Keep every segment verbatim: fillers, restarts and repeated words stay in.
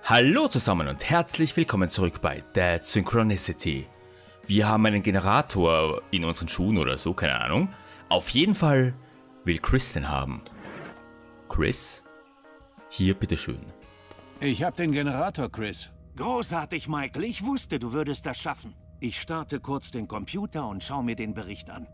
Hallo zusammen und herzlich willkommen zurück bei Dead Synchronicity. Wir haben einen Generator in unseren Schuhen oder so, keine Ahnung. Auf jeden Fall will Chris den haben. Chris? Hier, bitteschön. Ich hab den Generator, Chris. Großartig, Michael. Ich wusste, du würdest das schaffen. Ich starte kurz den Computer und schau mir den Bericht an.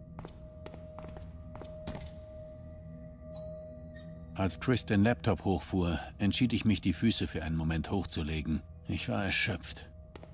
Als Chris den Laptop hochfuhr, entschied ich mich, die Füße für einen Moment hochzulegen. Ich war erschöpft.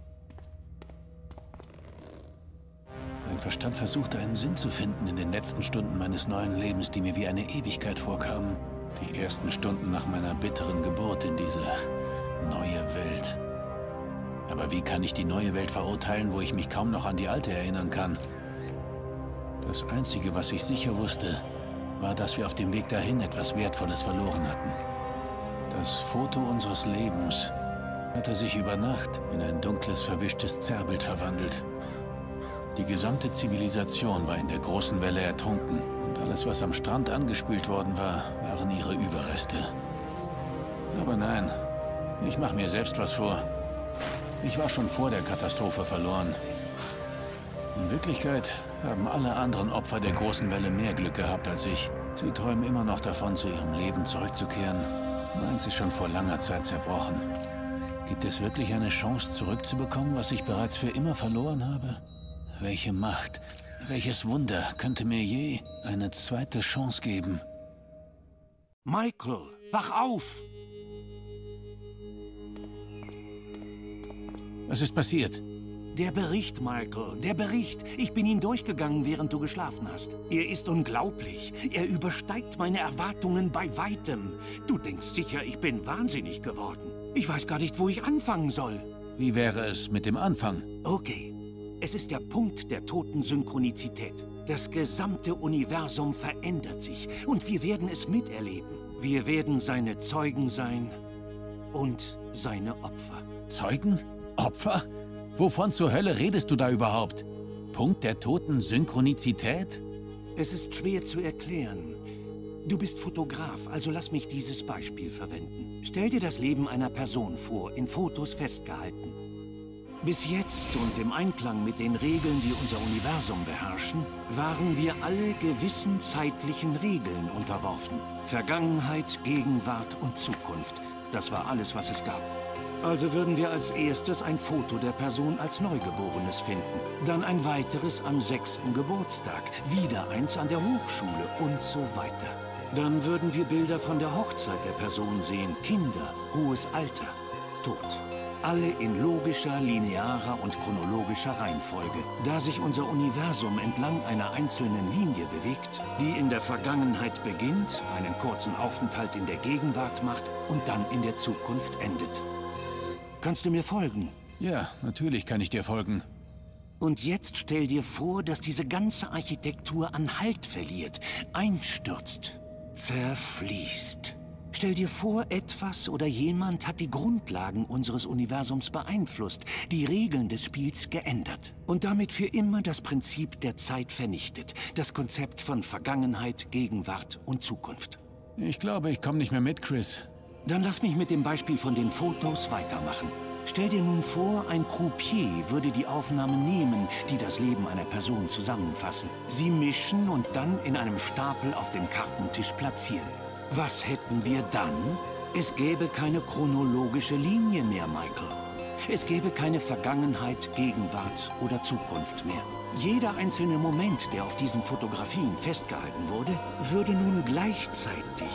Mein Verstand versuchte, einen Sinn zu finden in den letzten Stunden meines neuen Lebens, die mir wie eine Ewigkeit vorkamen. Die ersten Stunden nach meiner bitteren Geburt in diese neue Welt. Aber wie kann ich die neue Welt verurteilen, wo ich mich kaum noch an die alte erinnern kann? Das Einzige, was ich sicher wusste, war, dass wir auf dem Weg dahin etwas Wertvolles verloren hatten. Das Foto unseres Lebens hatte sich über Nacht in ein dunkles, verwischtes Zerrbild verwandelt. Die gesamte Zivilisation war in der großen Welle ertrunken und alles, was am Strand angespült worden war, waren ihre Überreste. Aber nein, ich mache mir selbst was vor. Ich war schon vor der Katastrophe verloren. In Wirklichkeit haben alle anderen Opfer der großen Welle mehr Glück gehabt als ich. Sie träumen immer noch davon, zu ihrem Leben zurückzukehren. Meins ist schon vor langer Zeit zerbrochen. Gibt es wirklich eine Chance, zurückzubekommen, was ich bereits für immer verloren habe? Welche Macht, welches Wunder könnte mir je eine zweite Chance geben? Michael, wach auf! Was ist passiert? Der Bericht, Michael, der Bericht. Ich bin ihn durchgegangen, während du geschlafen hast. Er ist unglaublich. Er übersteigt meine Erwartungen bei weitem. Du denkst sicher, ich bin wahnsinnig geworden. Ich weiß gar nicht, wo ich anfangen soll. Wie wäre es mit dem Anfang? Okay. Es ist der Punkt der toten Synchronizität. Das gesamte Universum verändert sich und wir werden es miterleben. Wir werden seine Zeugen sein und seine Opfer. Zeugen? Opfer? Wovon zur Hölle redest du da überhaupt? Punkt der toten Synchronizität? Es ist schwer zu erklären. Du bist Fotograf, also lass mich dieses Beispiel verwenden. Stell dir das Leben einer Person vor, in Fotos festgehalten. Bis jetzt und im Einklang mit den Regeln, die unser Universum beherrschen, waren wir alle gewissen zeitlichen Regeln unterworfen. Vergangenheit, Gegenwart und Zukunft. Das war alles, was es gab. Also würden wir als erstes ein Foto der Person als Neugeborenes finden. Dann ein weiteres am sechsten Geburtstag. Wieder eins an der Hochschule und so weiter. Dann würden wir Bilder von der Hochzeit der Person sehen. Kinder, hohes Alter, Tod. Alle in logischer, linearer und chronologischer Reihenfolge. Da sich unser Universum entlang einer einzelnen Linie bewegt, die in der Vergangenheit beginnt, einen kurzen Aufenthalt in der Gegenwart macht und dann in der Zukunft endet. Kannst du mir folgen? Ja, natürlich kann ich dir folgen. Und jetzt stell dir vor, dass diese ganze Architektur an Halt verliert, einstürzt, zerfließt. Stell dir vor, etwas oder jemand hat die Grundlagen unseres Universums beeinflusst, die Regeln des Spiels geändert und damit für immer das Prinzip der Zeit vernichtet, das Konzept von Vergangenheit, Gegenwart und Zukunft. Ich glaube, ich komme nicht mehr mit, Chris. Dann lass mich mit dem Beispiel von den Fotos weitermachen. Stell dir nun vor, ein Croupier würde die Aufnahmen nehmen, die das Leben einer Person zusammenfassen, sie mischen und dann in einem Stapel auf dem Kartentisch platzieren. Was hätten wir dann? Es gäbe keine chronologische Linie mehr, Michael. Es gäbe keine Vergangenheit, Gegenwart oder Zukunft mehr. Jeder einzelne Moment, der auf diesen Fotografien festgehalten wurde, würde nun gleichzeitig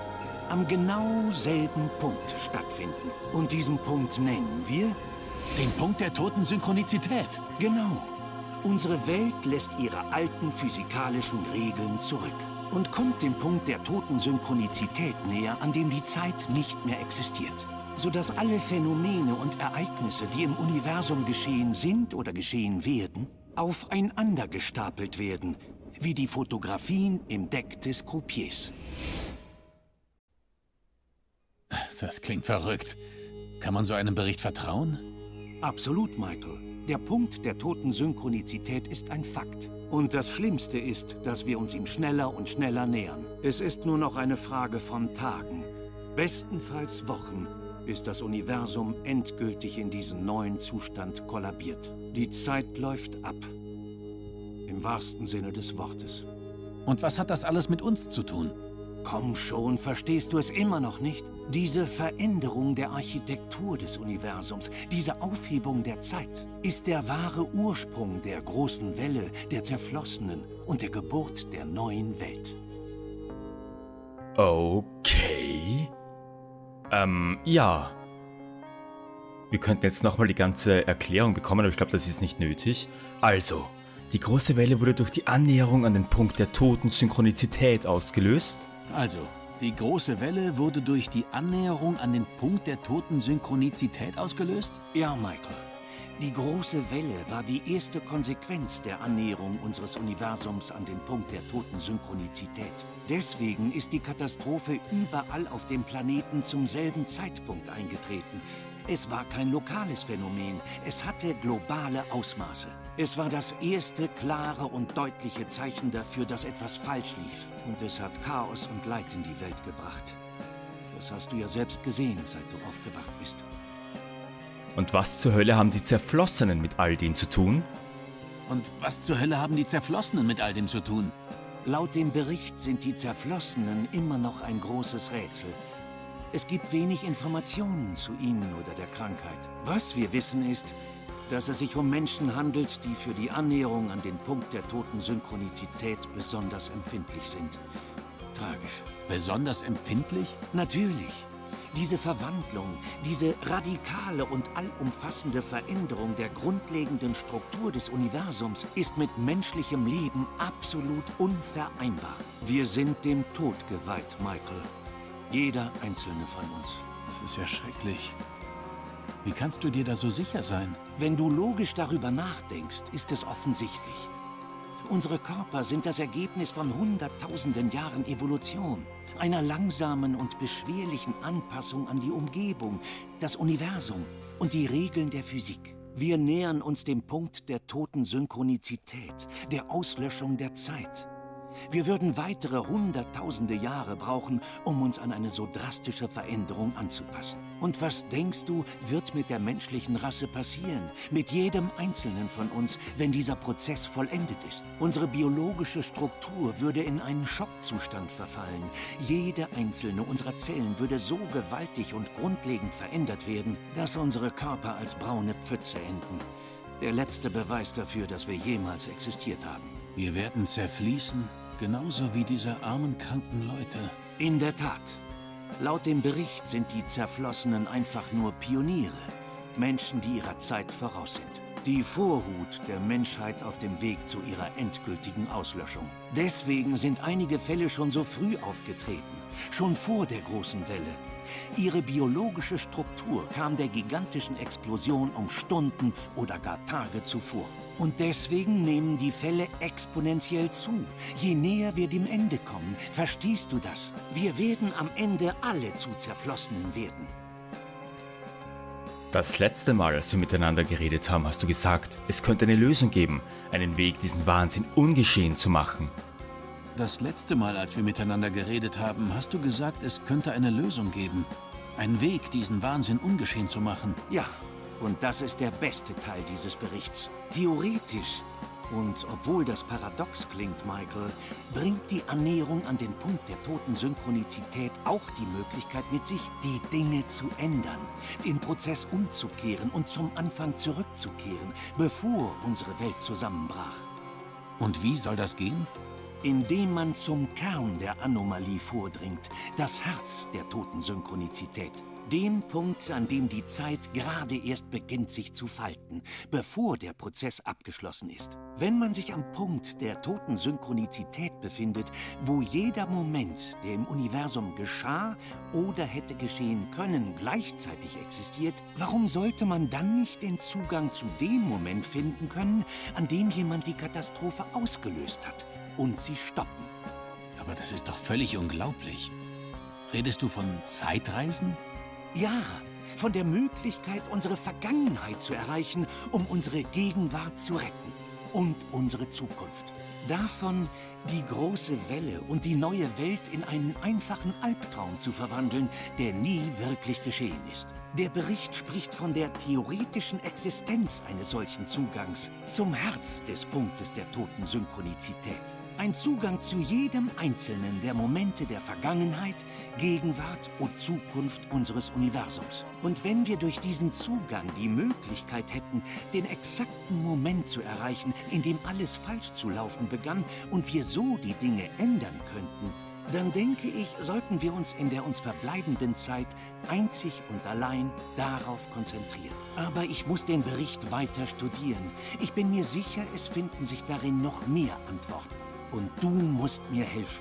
am genau selben Punkt stattfinden. Und diesen Punkt nennen wir den Punkt der toten Synchronizität. Genau. Unsere Welt lässt ihre alten physikalischen Regeln zurück und kommt dem Punkt der toten Synchronizität näher, an dem die Zeit nicht mehr existiert. Sodass alle Phänomene und Ereignisse, die im Universum geschehen sind oder geschehen werden, aufeinander gestapelt werden, wie die Fotografien im Deck des Croupiers. Das klingt verrückt. Kann man so einem Bericht vertrauen? Absolut, Michael. Der Punkt der toten Synchronizität ist ein Fakt. Und das Schlimmste ist, dass wir uns ihm schneller und schneller nähern. Es ist nur noch eine Frage von Tagen, bestenfalls Wochen, bis das Universum endgültig in diesen neuen Zustand kollabiert. Die Zeit läuft ab. Im wahrsten Sinne des Wortes. Und was hat das alles mit uns zu tun? Komm schon, verstehst du es immer noch nicht? Diese Veränderung der Architektur des Universums, diese Aufhebung der Zeit, ist der wahre Ursprung der großen Welle, der Zerflossenen und der Geburt der neuen Welt. Okay. Ähm, ja. Wir könnten jetzt nochmal die ganze Erklärung bekommen, aber ich glaube, das ist nicht nötig. Also, die große Welle wurde durch die Annäherung an den Punkt der toten Synchronizität ausgelöst. Also, die große Welle wurde durch die Annäherung an den Punkt der toten Synchronizität ausgelöst? Ja, Michael. Die große Welle war die erste Konsequenz der Annäherung unseres Universums an den Punkt der toten Synchronizität. Deswegen ist die Katastrophe überall auf dem Planeten zum selben Zeitpunkt eingetreten. Es war kein lokales Phänomen, es hatte globale Ausmaße. Es war das erste klare und deutliche Zeichen dafür, dass etwas falsch lief. Und es hat Chaos und Leid in die Welt gebracht. Das hast du ja selbst gesehen, seit du aufgewacht bist. Und was zur Hölle haben die Zerflossenen mit all dem zu tun? Und was zur Hölle haben die Zerflossenen mit all dem zu tun? Laut dem Bericht sind die Zerflossenen immer noch ein großes Rätsel. Es gibt wenig Informationen zu ihnen oder der Krankheit. Was wir wissen ist, dass es sich um Menschen handelt, die für die Annäherung an den Punkt der toten Synchronizität besonders empfindlich sind. Tragisch. Besonders empfindlich? Natürlich. Diese Verwandlung, diese radikale und allumfassende Veränderung der grundlegenden Struktur des Universums ist mit menschlichem Leben absolut unvereinbar. Wir sind dem Tod geweiht, Michael. Jeder einzelne von uns. Das ist ja schrecklich. Wie kannst du dir da so sicher sein? Wenn du logisch darüber nachdenkst, ist es offensichtlich. Unsere Körper sind das Ergebnis von hunderttausenden Jahren Evolution, einer langsamen und beschwerlichen Anpassung an die Umgebung, das Universum und die Regeln der Physik. Wir nähern uns dem Punkt der toten Synchronizität, der Auslöschung der Zeit. Wir würden weitere hunderttausende Jahre brauchen, um uns an eine so drastische Veränderung anzupassen. Und was denkst du, wird mit der menschlichen Rasse passieren? Mit jedem Einzelnen von uns, wenn dieser Prozess vollendet ist? Unsere biologische Struktur würde in einen Schockzustand verfallen. Jede einzelne unserer Zellen würde so gewaltig und grundlegend verändert werden, dass unsere Körper als braune Pfütze enden. Der letzte Beweis dafür, dass wir jemals existiert haben. Wir werden zerfließen, genauso wie diese armen, kranken Leute. In der Tat. Laut dem Bericht sind die Zerflossenen einfach nur Pioniere. Menschen, die ihrer Zeit voraus sind. Die Vorhut der Menschheit auf dem Weg zu ihrer endgültigen Auslöschung. Deswegen sind einige Fälle schon so früh aufgetreten. Schon vor der großen Welle. Ihre biologische Struktur kam der gigantischen Explosion um Stunden oder gar Tage zuvor. Und deswegen nehmen die Fälle exponentiell zu, je näher wir dem Ende kommen. Verstehst du das? Wir werden am Ende alle zu Zerflossenen werden. Das letzte Mal, als wir miteinander geredet haben, hast du gesagt, es könnte eine Lösung geben, einen Weg, diesen Wahnsinn ungeschehen zu machen. Das letzte Mal, als wir miteinander geredet haben, hast du gesagt, es könnte eine Lösung geben. Einen Weg, diesen Wahnsinn ungeschehen zu machen. Ja. Und das ist der beste Teil dieses Berichts. Theoretisch, und obwohl das paradox klingt, Michael, bringt die Annäherung an den Punkt der toten Synchronizität auch die Möglichkeit mit sich, die Dinge zu ändern, den Prozess umzukehren und zum Anfang zurückzukehren, bevor unsere Welt zusammenbrach. Und wie soll das gehen? Indem man zum Kern der Anomalie vordringt, das Herz der toten Synchronizität. Den Punkt, an dem die Zeit gerade erst beginnt, sich zu falten, bevor der Prozess abgeschlossen ist. Wenn man sich am Punkt der toten Synchronizität befindet, wo jeder Moment, der im Universum geschah oder hätte geschehen können, gleichzeitig existiert, warum sollte man dann nicht den Zugang zu dem Moment finden können, an dem jemand die Katastrophe ausgelöst hat und sie stoppen? Aber das ist doch völlig unglaublich. Redest du von Zeitreisen? Ja, von der Möglichkeit, unsere Vergangenheit zu erreichen, um unsere Gegenwart zu retten. Und unsere Zukunft. Davon, die große Welle und die neue Welt in einen einfachen Albtraum zu verwandeln, der nie wirklich geschehen ist. Der Bericht spricht von der theoretischen Existenz eines solchen Zugangs zum Herz des Punktes der Totensynchronizität. Ein Zugang zu jedem einzelnen der Momente der Vergangenheit, Gegenwart und Zukunft unseres Universums. Und wenn wir durch diesen Zugang die Möglichkeit hätten, den exakten Moment zu erreichen, in dem alles falsch zu laufen begann und wir so die Dinge ändern könnten, dann denke ich, sollten wir uns in der uns verbleibenden Zeit einzig und allein darauf konzentrieren. Aber ich muss den Bericht weiter studieren. Ich bin mir sicher, es finden sich darin noch mehr Antworten. Und du musst mir helfen.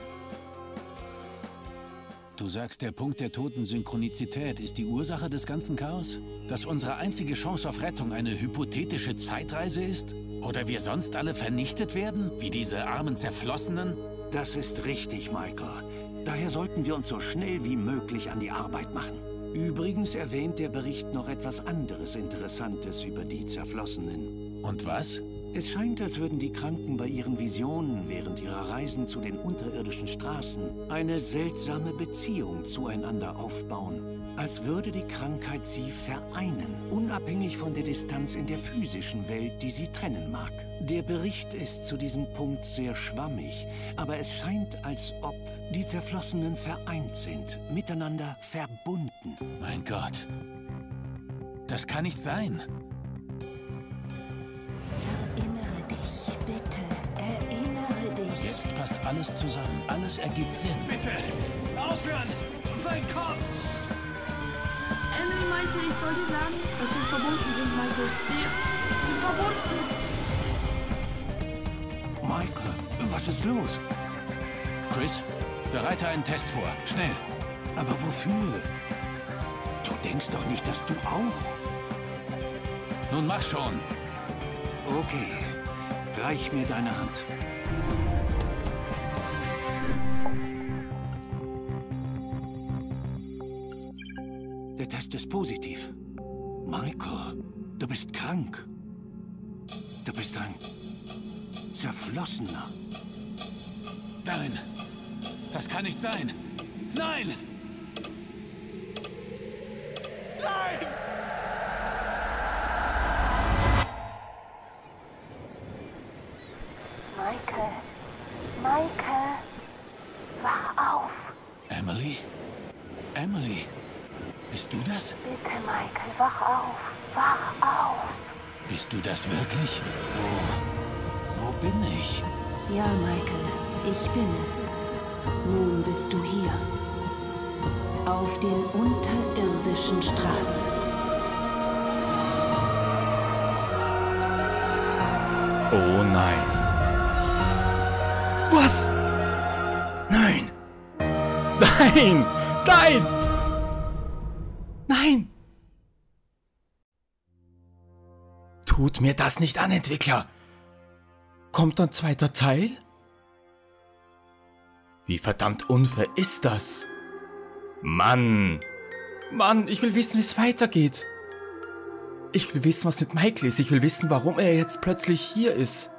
Du sagst, der Punkt der Totensynchronizität ist die Ursache des ganzen Chaos? Dass unsere einzige Chance auf Rettung eine hypothetische Zeitreise ist? Oder wir sonst alle vernichtet werden, wie diese armen Zerflossenen? Das ist richtig, Michael. Daher sollten wir uns so schnell wie möglich an die Arbeit machen. Übrigens erwähnt der Bericht noch etwas anderes Interessantes über die Zerflossenen. Und was? Es scheint, als würden die Kranken bei ihren Visionen während ihrer Reisen zu den unterirdischen Straßen eine seltsame Beziehung zueinander aufbauen. Als würde die Krankheit sie vereinen, unabhängig von der Distanz in der physischen Welt, die sie trennen mag. Der Bericht ist zu diesem Punkt sehr schwammig, aber es scheint, als ob die Zerflossenen vereint sind, miteinander verbunden. Mein Gott, das kann nicht sein. Jetzt passt alles zusammen. Alles ergibt Sinn. Bitte! Aufhören! Mein Kopf! Emily meinte, ich soll dir sagen, dass wir verbunden sind, Michael. Wir sind verbunden. Michael, was ist los? Chris, bereite einen Test vor. Schnell. Aber wofür? Du denkst doch nicht, dass du auch... Nun mach schon. Okay. Reich mir deine Hand. Der Test ist positiv. Michael, du bist krank. Du bist ein Zerflossener. Nein, das kann nicht sein. Nein! Nein! Michael, Michael, wach auf. Emily? Emily? Bist du das? Bitte, Michael, wach auf. Wach auf. Bist du das wirklich? Wo... wo bin ich? Ja, Michael, ich bin es. Nun bist du hier. Auf den unterirdischen Straßen. Oh nein. Was? Nein. Nein! Nein! Nein! Tut mir das nicht an, Entwickler! Kommt ein zweiter Teil? Wie verdammt unfair ist das? Mann! Mann, ich will wissen, wie es weitergeht. Ich will wissen, was mit Michael ist. Ich will wissen, warum er jetzt plötzlich hier ist.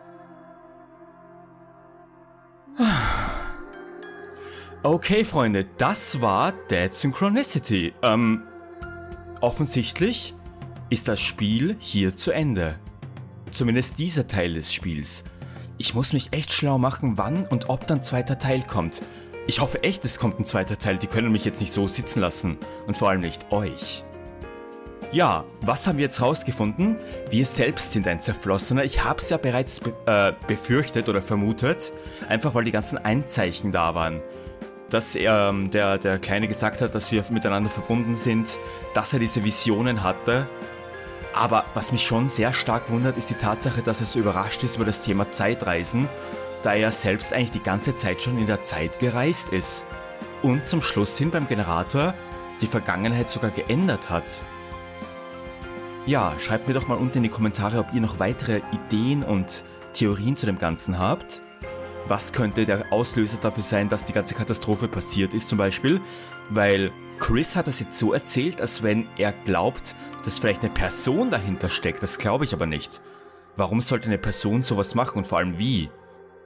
Okay, Freunde, das war Dead Synchronicity. Ähm, offensichtlich ist das Spiel hier zu Ende. Zumindest dieser Teil des Spiels. Ich muss mich echt schlau machen, wann und ob dann ein zweiter Teil kommt. Ich hoffe echt, es kommt ein zweiter Teil. Die können mich jetzt nicht so sitzen lassen. Und vor allem nicht euch. Ja, was haben wir jetzt rausgefunden? Wir selbst sind ein Zerflossener. Ich habe es ja bereits be äh, befürchtet oder vermutet. Einfach weil die ganzen Einzeichen da waren. Dass er, ähm, der, der Kleine gesagt hat, dass wir miteinander verbunden sind. Dass er diese Visionen hatte. Aber was mich schon sehr stark wundert, ist die Tatsache, dass er so überrascht ist über das Thema Zeitreisen. Da er selbst eigentlich die ganze Zeit schon in der Zeit gereist ist. Und zum Schluss hin beim Generator die Vergangenheit sogar geändert hat. Ja, schreibt mir doch mal unten in die Kommentare, ob ihr noch weitere Ideen und Theorien zu dem Ganzen habt. Was könnte der Auslöser dafür sein, dass die ganze Katastrophe passiert ist zum Beispiel? Weil Chris hat das jetzt so erzählt, als wenn er glaubt, dass vielleicht eine Person dahinter steckt. Das glaube ich aber nicht. Warum sollte eine Person sowas machen und vor allem wie?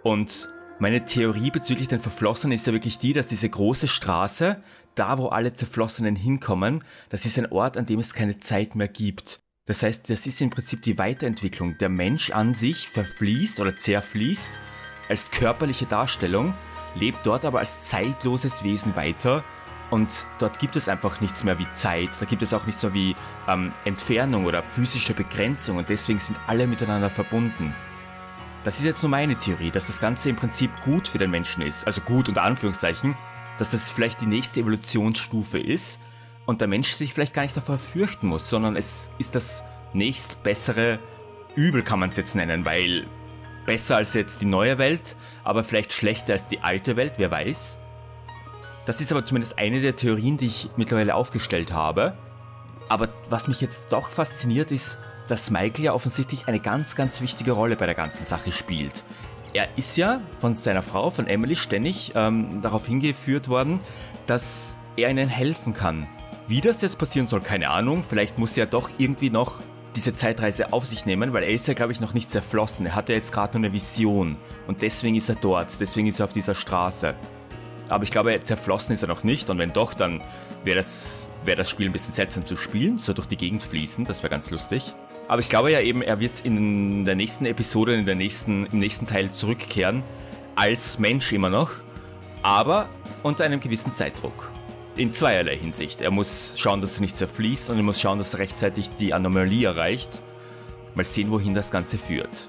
Und meine Theorie bezüglich den Verflossenen ist ja wirklich die, dass diese große Straße, da wo alle Zerflossenen hinkommen, das ist ein Ort, an dem es keine Zeit mehr gibt. Das heißt, das ist im Prinzip die Weiterentwicklung. Der Mensch an sich verfließt oder zerfließt als körperliche Darstellung, lebt dort aber als zeitloses Wesen weiter und dort gibt es einfach nichts mehr wie Zeit, da gibt es auch nichts mehr wie ähm, Entfernung oder physische Begrenzung und deswegen sind alle miteinander verbunden. Das ist jetzt nur meine Theorie, dass das Ganze im Prinzip gut für den Menschen ist, also gut unter Anführungszeichen, dass das vielleicht die nächste Evolutionsstufe ist und der Mensch sich vielleicht gar nicht davor fürchten muss, sondern es ist das nächstbessere Übel, kann man es jetzt nennen, weil besser als jetzt die neue Welt, aber vielleicht schlechter als die alte Welt, wer weiß. Das ist aber zumindest eine der Theorien, die ich mittlerweile aufgestellt habe. Aber was mich jetzt doch fasziniert ist, dass Michael ja offensichtlich eine ganz, ganz wichtige Rolle bei der ganzen Sache spielt. Er ist ja von seiner Frau, von Emily, ständig ähm, darauf hingeführt worden, dass er ihnen helfen kann. Wie das jetzt passieren soll, keine Ahnung. Vielleicht muss er doch irgendwie noch diese Zeitreise auf sich nehmen, weil er ist ja, glaube ich, noch nicht zerflossen. Er hat ja jetzt gerade nur eine Vision und deswegen ist er dort, deswegen ist er auf dieser Straße. Aber ich glaube, zerflossen ist er noch nicht und wenn doch, dann wäre das, wär das Spiel ein bisschen seltsam zu spielen, so durch die Gegend fließen, das wäre ganz lustig. Aber ich glaube ja eben, er wird in der nächsten Episode, in der nächsten, im nächsten Teil zurückkehren, als Mensch immer noch, aber unter einem gewissen Zeitdruck. In zweierlei Hinsicht. Er muss schauen, dass er nicht zerfließt und er muss schauen, dass er rechtzeitig die Anomalie erreicht. Mal sehen, wohin das Ganze führt.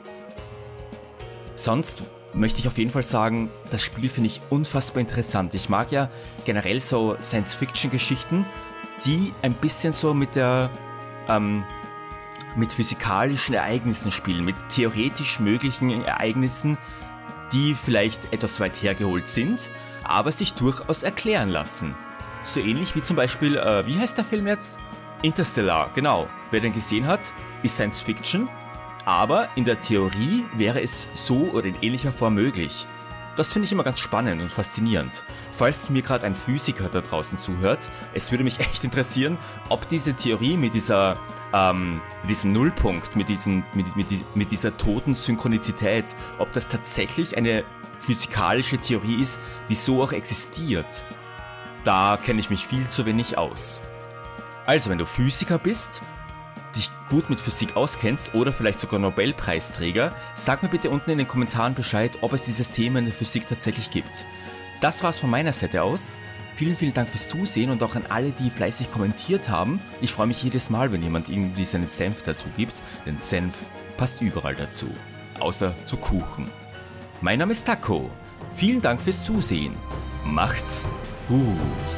Sonst möchte ich auf jeden Fall sagen, das Spiel finde ich unfassbar interessant. Ich mag ja generell so Science-Fiction-Geschichten, die ein bisschen so mit der, ähm, mit physikalischen Ereignissen spielen, mit theoretisch möglichen Ereignissen, die vielleicht etwas weit hergeholt sind, aber sich durchaus erklären lassen. So ähnlich wie zum Beispiel, äh, wie heißt der Film jetzt? Interstellar, genau. Wer den gesehen hat, ist Science Fiction, aber in der Theorie wäre es so oder in ähnlicher Form möglich. Das finde ich immer ganz spannend und faszinierend. Falls mir gerade ein Physiker da draußen zuhört, es würde mich echt interessieren, ob diese Theorie mit dieser, ähm, mit diesem Nullpunkt, mit, diesem, mit, mit, mit dieser toten Synchronizität, ob das tatsächlich eine physikalische Theorie ist, die so auch existiert. Da kenne ich mich viel zu wenig aus. Also, wenn du Physiker bist, dich gut mit Physik auskennst oder vielleicht sogar Nobelpreisträger, sag mir bitte unten in den Kommentaren Bescheid, ob es dieses Thema in der Physik tatsächlich gibt. Das war's von meiner Seite aus. Vielen, vielen Dank fürs Zusehen und auch an alle, die fleißig kommentiert haben. Ich freue mich jedes Mal, wenn jemand irgendwie seinen Senf dazu gibt, denn Senf passt überall dazu, außer zu Kuchen. Mein Name ist Taco. Vielen Dank fürs Zusehen. Macht's gut.